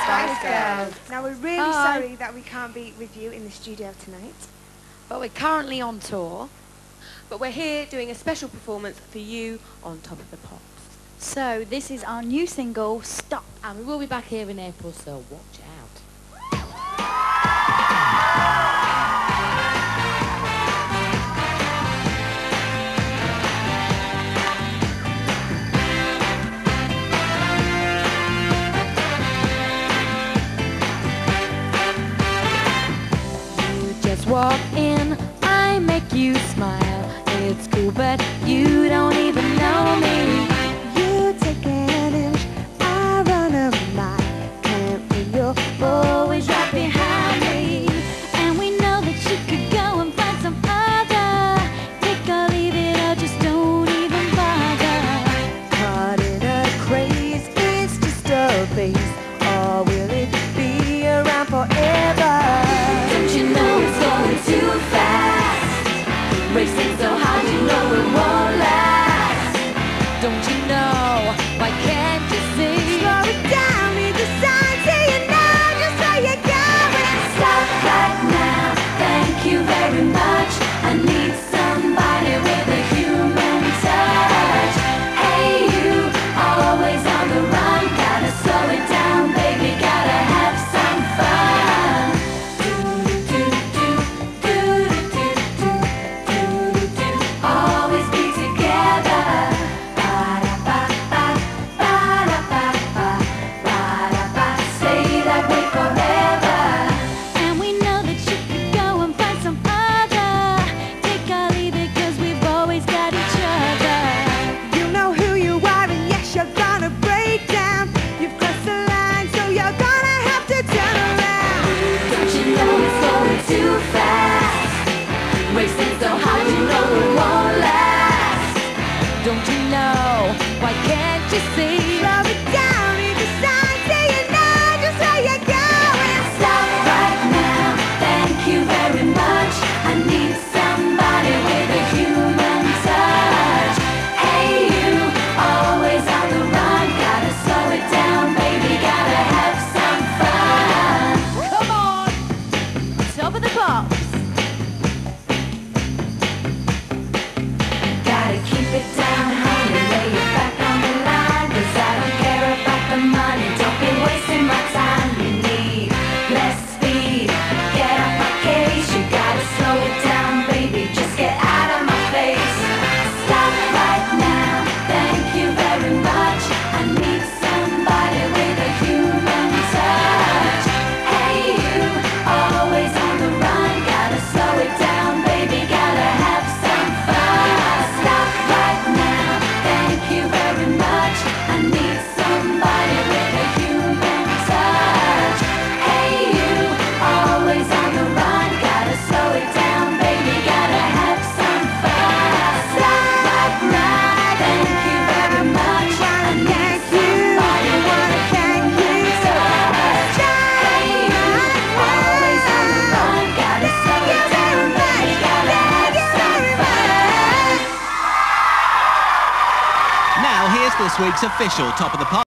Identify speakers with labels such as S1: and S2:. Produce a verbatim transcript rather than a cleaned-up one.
S1: Spice Girls.
S2: Now we're really
S1: Hi.
S2: sorry that we can't be with you in the studio tonight.
S1: But we're currently on tour.
S3: But we're here doing a special performance for you on Top of the Pops.
S4: So this is our new single, Stop.
S1: And we will be back here in April, so watch out. You just walk in, I make you smile. It's cool, but you don't even know me.
S2: You take an inch, I run a mile. Can't win, you're always right behind me.
S4: And we know that you could go and find some other. Take or leave it or just don't even bother.
S2: Caught in a craze, it's just a phase. Or will it be around forever?
S4: Don't you know it's going too fast? Racing so hard, you know it won't last.
S1: Don't you know? Why can't you see?
S2: Slow it down, read the signs, say you know just where you're going.
S4: Stop right now, thank you very much. I need somebody with a human touch. Hey you, always on the run. Gotta slow it down, baby, gotta have some fun. Do-do-do, do-do-do, do-do-do. Always be together. Ba-da-ba-ba, ba-da-ba-ba, ba-da-ba. Stay that way forever. And we know that you could go and find some other. Take or leave it, 'cause we've always got each other.
S2: You know who you are, and yes, you're gonna break down. You've crossed the line, so you're gonna have to turn around.
S4: Don't you know it's going too fast? Racing so hard, you know it won't last.
S1: Don't you know? Why can't you see?
S2: Slow it down, read the signs, say you know just where you're going.
S4: Stop right now, thank you very much. I need somebody with a human touch. Hey you, always on the run. Gotta slow it down, baby, gotta have some fun.
S1: Come on!
S4: Top of the Pops. Gotta keep it down, honey, lay it back on the line. 'Cause I don't care about the money, don't be wasting my time. You need less speed, get off my case. You gotta slow it down, baby, just get out of my face. Stop right now, thank you very much. I need somebody with a human touch. Hey you, always on the run. Gotta slow it down, baby, gotta have some fun. Stop right now, thank you very much. I need somebody with a human touch. Hey you, always on the run. Gotta slow it down, baby, gotta have some fun. Stop right now, thank you very much. I need somebody with a human touch. Hey you, always on the run. Gotta slow it down, baby, gotta have some fun.
S5: Now here's this week's official Top of the Pops.